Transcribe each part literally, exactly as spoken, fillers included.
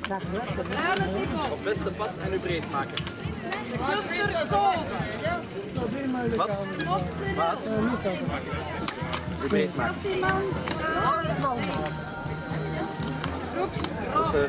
Op beste pad en uw breed maken. Zuster Koop. Wat? Wat? Uw breed maken. Dat is, uh...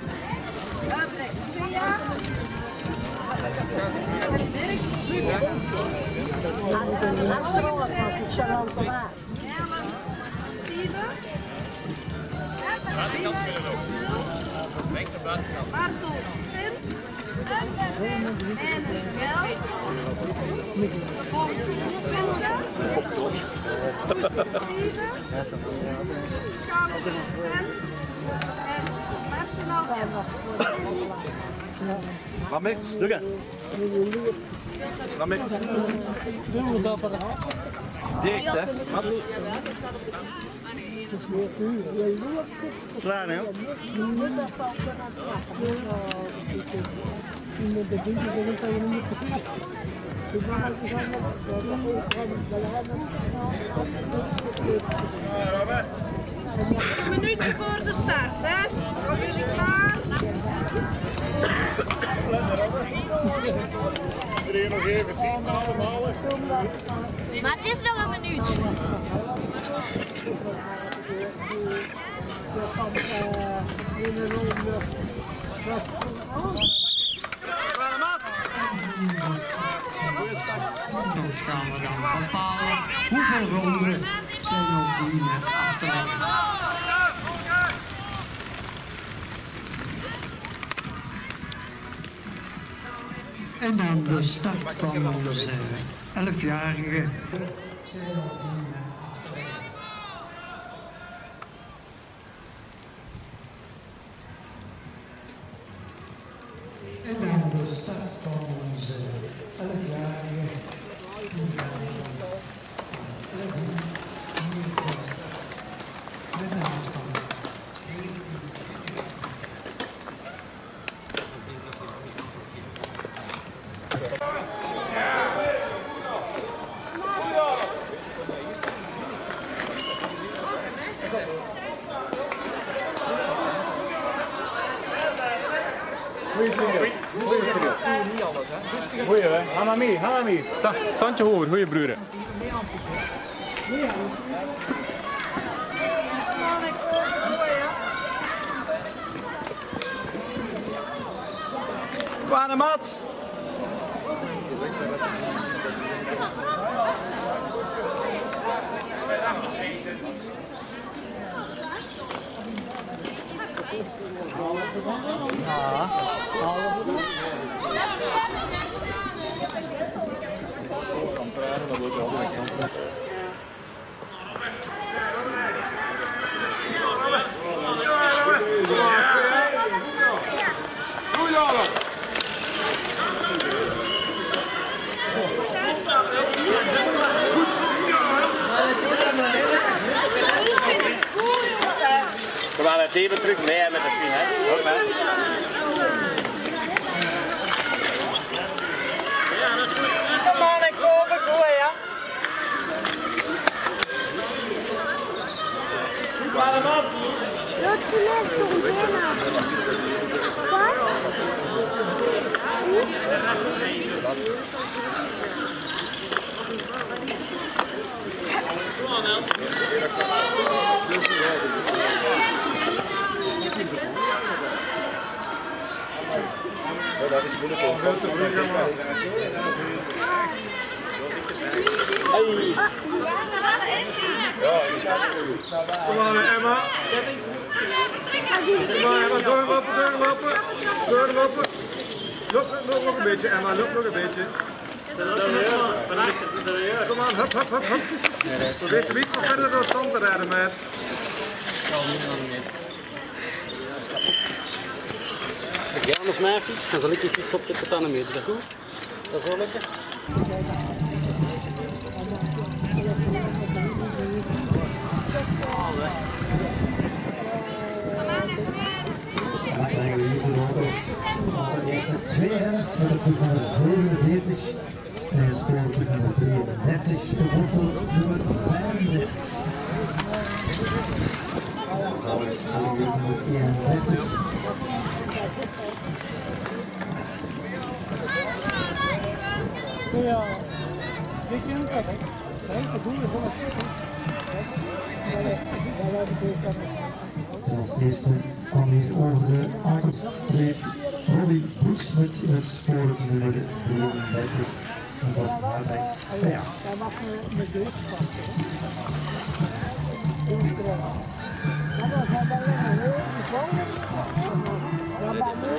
buitenkant willen lopen. Links en buitenkant. Bartel, Tim. En Miguel. Schouder en Marcelo. Lammert, doe het. Lammert. Direct, hè, Mats? Klaar, hè? Een minuutje voor de start, hè? Zijn jullie klaar? Iedereen nog even tien allemaal. Maar het is nog een minuutje. Klaar, Mats! Dan gaan we dan bepalen hoeveel ronden zijn op die achterlijn. En dan de start van onze elfjarige. En dan de start van onze elfjarige. Met een afstand zeventien. Goeie hè, ga maar mee, ga maar mee. Tandje hoger, goeie broeren. Kwaad, Mats! We gaan het even terug mee met het team, hè? Goed, hè? Kom aan, ik hoop het goed, ja. Klaar, Mats! Dat gelukt toch bijna. Dat is moeilijk. Hey! Kom aan, Emma. Kom maar, Emma, doorlopen, doorlopen. Doorlopen. Loop nog, nog een beetje, Emma, loop nog een beetje. Kom aan, hup, hup, hup, hup. Probeer ze iets nog verder door stand te rijden, met. Als jij anders mij fiets, dan zal ik je fiets op de patanen mee. Is dat goed? Dat is wel lekker. Dan krijgen we hier bijvoorbeeld onze eerste twee renners, de nummer zevenenveertig en gespeeld met nummer drieëndertig, bijvoorbeeld nummer vijfendertig. Dan gaan we eens zien nummer eenendertig. Ja. Dit je hem kijk. Nee, dat doen we gewoon. Als eerste kwam hier over de aankomststreep Robbie Broeksmit in het spoornummer drieëndertig. Dat was Harrijs Ver. Hij mag met deze pakken. Dat was hij bij een heel gevallen. Ja, maar nu.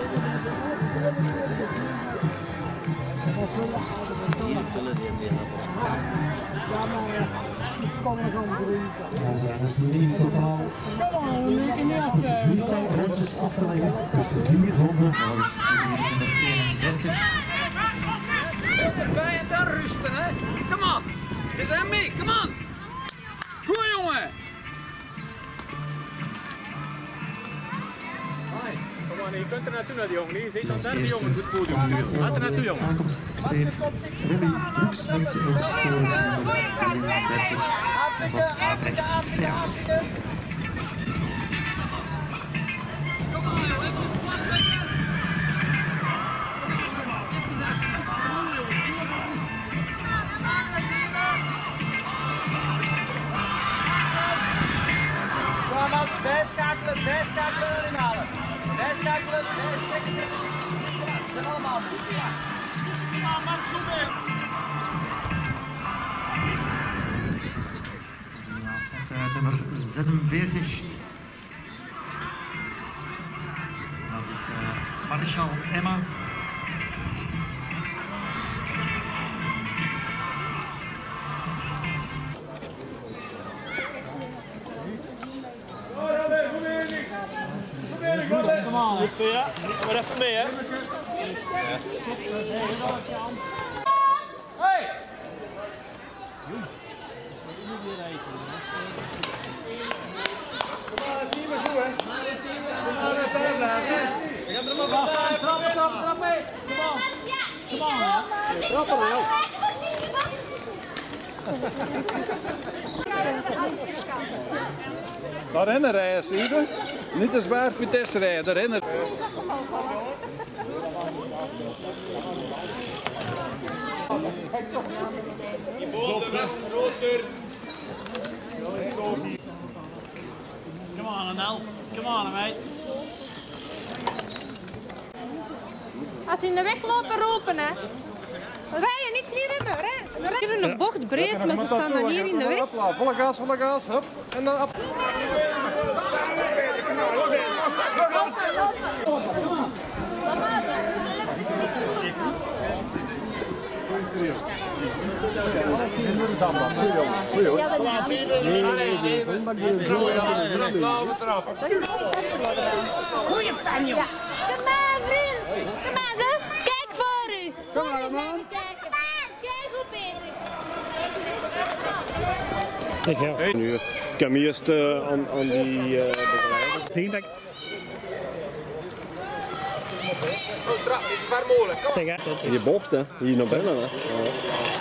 Ja, maar ik kom er gewoon drinken. Er zijn dus nu in totaal viertal rondjes af te leggen. Dus vier ronden. Dat is nummer eenendertig. Bij en dan rusten, hè? Kom on! Zit hem mee, kom on! Goed, jongen! Kom aan, je kunt er naartoe naar die jongen. Je ziet dan Als daar die eerste jongen goed podium sturen. Laat er naartoe, jongen. aankomststreep Robbie Broeksmit in het spoornummer drieëndertig. Dat was Harrijs Ver. Bijschakelen, bijschakelen erin halen. Bijschakelen, bijschakelen. Dat zijn allemaal goed, ja. Ja, man, goed in. Met uh, nummer zesenveertig. Dat is uh, Marshall Emma. Kom aan, goed voor je. Maar even mee, hè? Hey! Het is niet meer goed, hè? Kom maar naar verder blijven. Ik heb er maar van. Trap, trap, trap mee. Kom aan. Kom aan. Trap er wel. Daar rennen rijden, zie je? Niet te zwaar Vitesse rijden, daar rennen. Come on, Anel. Come on, mate. Als ze in de weg lopen, roepen, hè. Rijden, niet hier hebben, hè. We rijden een bocht breed, maar ze staan dan hier in de weg. Volle gas, volle gas, hup. En dan op. Goeie fan, joh. Kom maar, vriend. Kom maar, hè. Kijk voor u. Kom maar, man. Kijk hoe Peter. Nu, ik heb eerst uh, aan, aan die uh, begeleider. Zie dat? Oh, trap, is ver mogelijk. Kom. Zeg, hè? Die bocht, hè? Hier naar binnen, hè? Ja.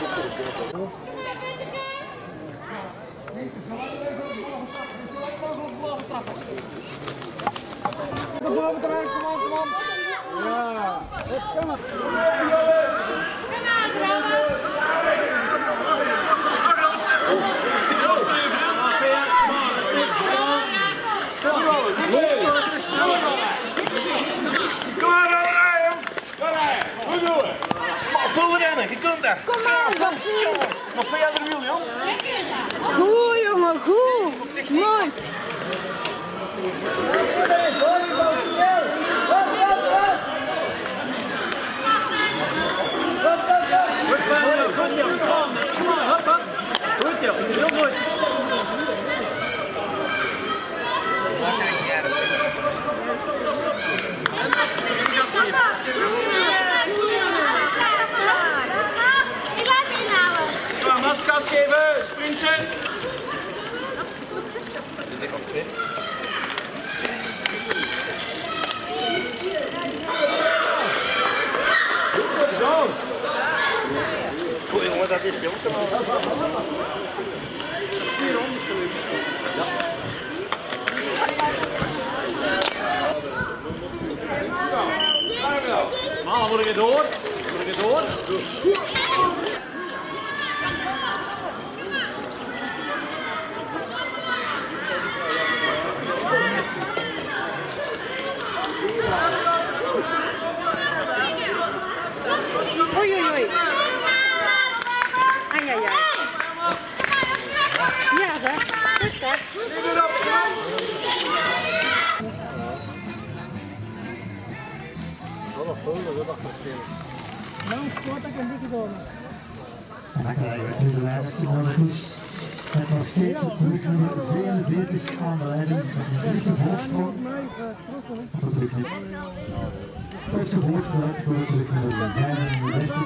Kom boven terug, kom aan, kom aan. Ja, het kan. Kom maar, rijden. Kom maar, goed doen. Maar voor rennen, je kunt daar. Kom maar, nog twee andere wiel, joh. Goed, jongen, goed. Mooi. Goed, joh. Heel goed. Ik laat me inhalen. Kom maar, Mats, gas geven. Sprintje. Goed, jongen, dat is jong. Maar dan moet ik er door. Moet ik er door. En dan krijgen we nu de leiderstijd van de koers. Met nog steeds terug nummer zevenenveertig aan de leiding met een eerste voorsprong. Voor terug nu. Tot gevolgd wordt door terug nummer vijfendertig.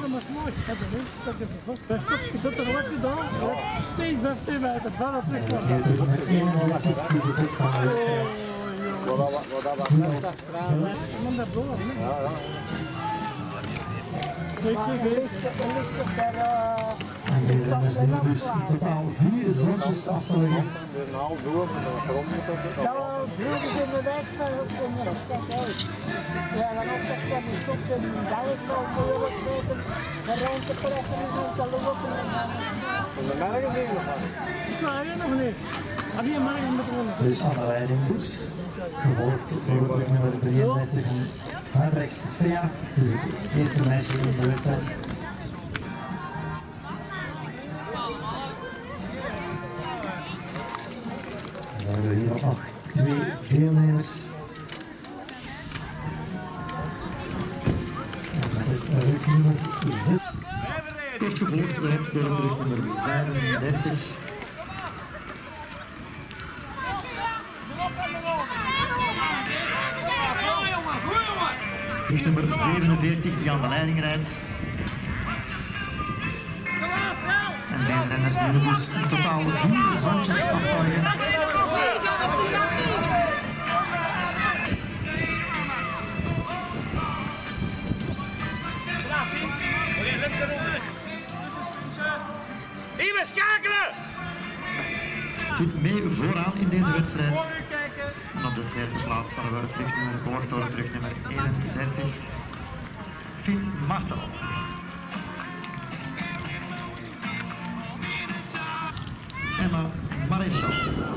En terug nummer eenendertig die de kop van de wedstrijd. En deze renners doen dus in totaal vier rondjes afleggen. Ja, broeders in de weg van de rest uit. Ja, dan ook dat kan niet op de duik van de wereld weten. Maar rond te trekken en rond te lopen. Van de merken zien we nog. Nee, nog niet. Had je maar met de Dus aan de leiding Boeks, gevolgd door terug nummer drieëndertig Hendricks Fea, dus het eerste meisje in de wedstrijd. Dan hebben we hier ook nog twee deelnemers. En met het rugnummer zes. Kort gevolgd door het rugnummer vijfendertig. Nummer zevenenveertig die aan de leiding rijdt. En deze renners doen dus in totaal vier rondjes afvallen. Hier schakelen! Zit mee vooraan in deze wedstrijd. En op de derde plaats staan we terugnummer, gevolgd door terugnummer eenendertig, Finn Martel. Emma Maréchal.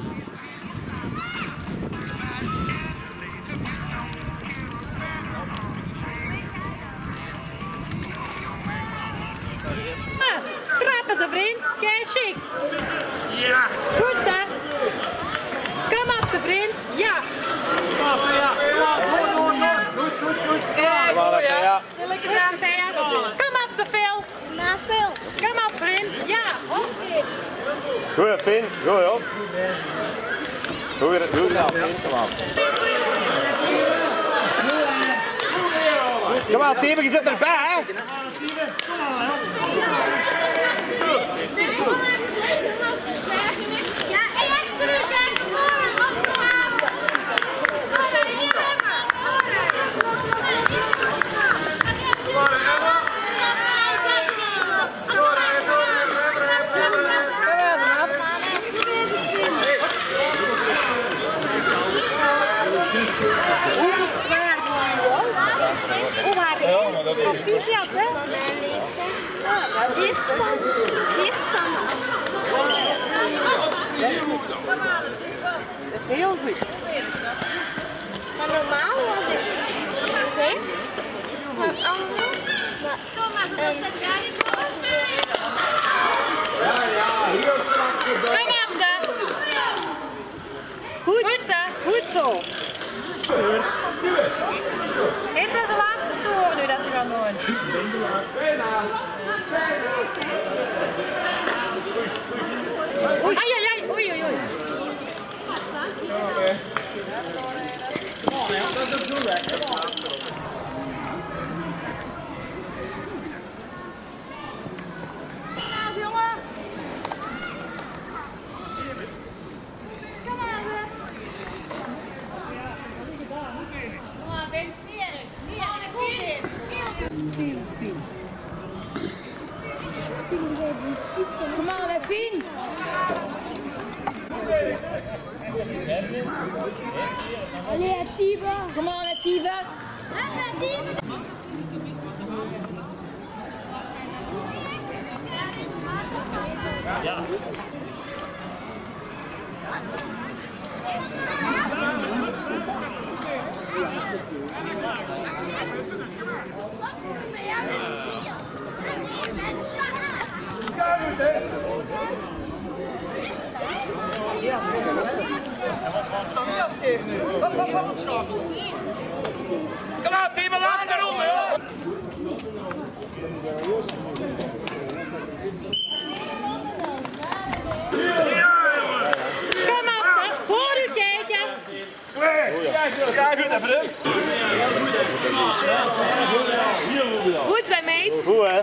Trappen ze, vriend. Kei chic. Ja! Goed, hè? Kom op, ze vriend. Ja. Ja, ja. Goed, goed, goed. Kijk, goed, ja. Stilletjes aan, Fea. Kom op, ze veel. Maar veel. Kom op, vriend. Ja, oké. Goed, Finn. Goed, op. Goed, goed gedaan, Finn. Kom op. Kom op, Tiebe, je zit erbij, hè? Ja, echt terug, kijk, voor. Viert van, viert van de Dat is heel goed. Maar normaal was ik zesd van anderen. Maar um, Kom op, ze. Goed. Goed, ze. Goed zo. Eerst maar de laatste toren nu dat ze gaan doen. Ai, ai, ai. Oei, oei, oei. Kom aan, Fien. Allee, Tiebe. Kom aan, Tiebe. Ja. Kan niet afgeven. Hop, hop, hop, opschakelen. Kom aan, Timo, laatste ronde, hoor. Kom op, voor u kijken. Ja, goed even. Goed, wij meid. Goed, hè?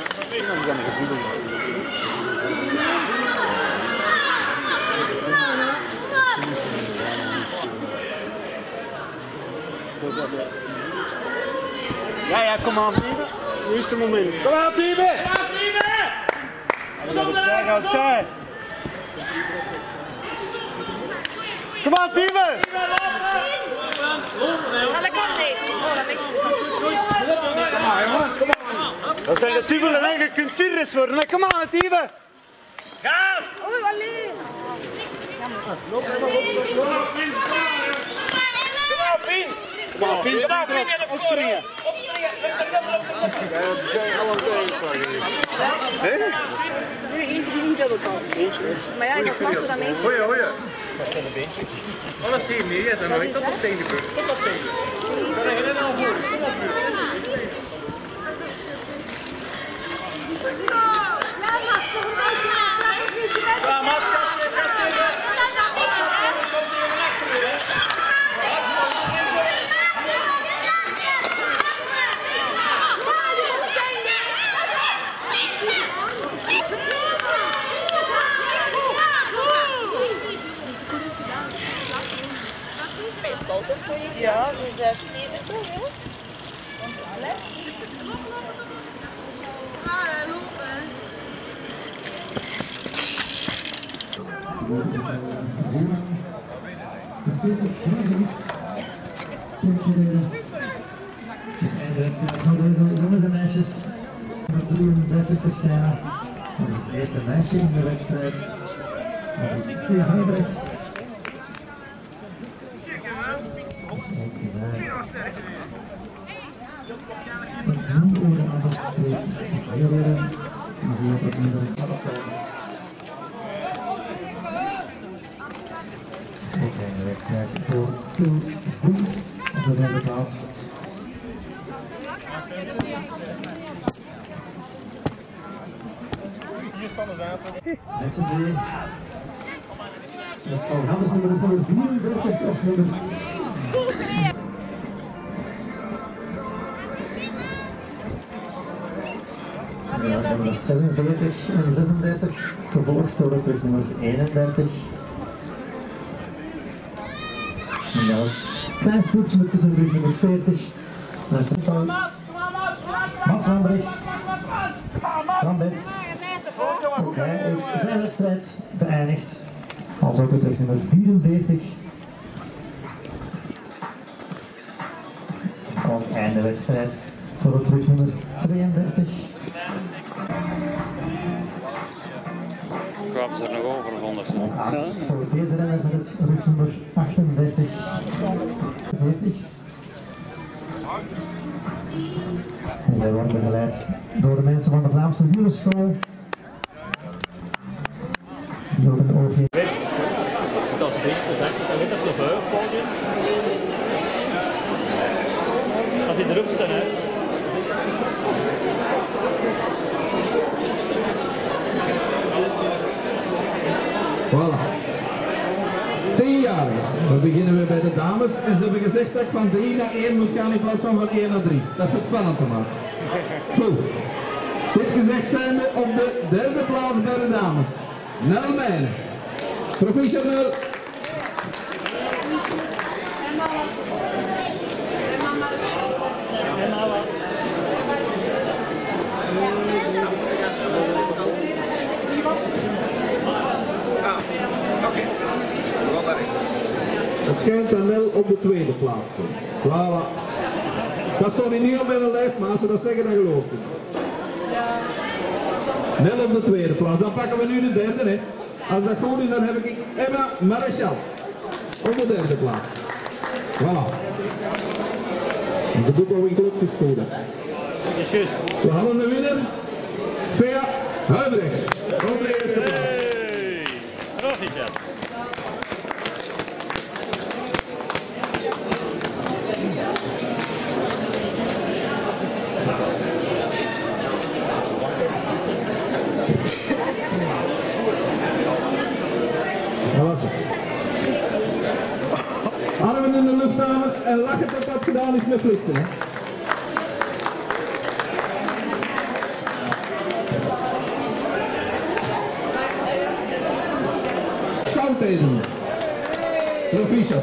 Ja, ja, kom aan, Tiebe. Nu is het moment. Kom aan, Tiebe! Kom aan, Tiebe! Ga opzij, ga opzij. Kom aan, Tiebe! Dat kan niet. Oh, dat weet ik. Dat zijn de Tiebe en eigen kunt virus worden. Kom aan, Tiebe! Gas! Oei, wat lief. Kom aan, Pien! Kom aan, Fien, spring erop, opspringen. Nu eentje die niet dubbel kost. Maar ja, ik had vaster dan eentje. Goeie, goeie. Alles zie je niet, is dat nooit tot op tegen de Tot op tegen. Kan je helemaal voor? Ja, Mats, gas geven, gas geven. Ja, dus daar steden toch, hè? Allee? Ah, daar lopen. Eindwedstrijd van deze jongens en meisjes. drieëndertig verschijnen. Dat is het eerste meisje in de wedstrijd. Dat is Thea Huibrechts. Een oren aan de streep. Heel weer. Maar die had het minder kan het zijn. Ook een wedstrijd voor Phil Boen op de derde plaats. Met z'n drie. Dat zal gaan dus nummer vierendertig of nummer... Ja, nummer zesenveertig en zesendertig, gevolgd door terug nummer eenendertig. En dan een klein spoedje tussen terug nummer veertig. Dan is het uit. Mats Lambrecht. Van Bets. Ook hij heeft zijn wedstrijd beëindigd. Als ook terug nummer vierenveertig. Ook einde wedstrijd voor het terug nummer tweeëndertig. Kwamen ze er nog over of anders? Ja. Voor deze renner met het rugnummer achtendertig. veertig. En zij worden begeleid door de mensen van de Vlaamse wielerschool. Door een O G. Dat is dik, dat is dat is de vuurpodium. Als hij erop staat, hè. Voilà. Tienjarig. Dan beginnen we bij de dames en ze hebben gezegd dat ik van drie naar één moet gaan in plaats van van één naar drie. Dat is het spannend te maken. Goed. Dit gezegd zijn we op de derde plaats bij de dames. Nel Meijnen. Proficiat Nel. Het schijnt dat Nel op de tweede plaats komt. Voilà. Dat stond niet op mijn lijst, maar als ze dat zeggen, dan geloof ik. Nel op de tweede plaats. Dan pakken we nu de derde, hè. Als dat goed is, dan heb ik Emma Marichal op de derde plaats. Voilà. De boekhouding klopt is goed. We hadden een winnaar. Thea Huibrechts. Op de eerste plaats. Proficiat. Armen in de lucht, dames, en lachen tot dat gedaan is met flitsen. Hè? Schouwteden. Proficiat.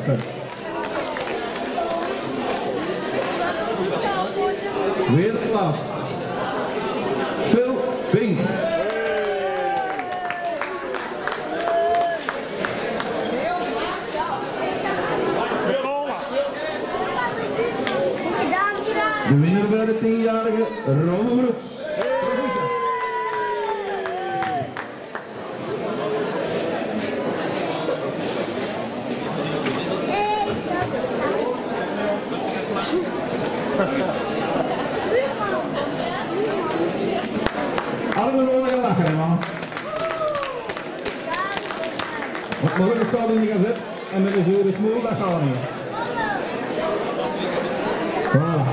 Weer de plaats. Phil Pink. De winnaar bij de tienjarige Rome Broeks. Allemaal wel lekker lachen, hè, man. Want morgen staat in de gazet en met een zure smoel, dat gaat niet. Voilà.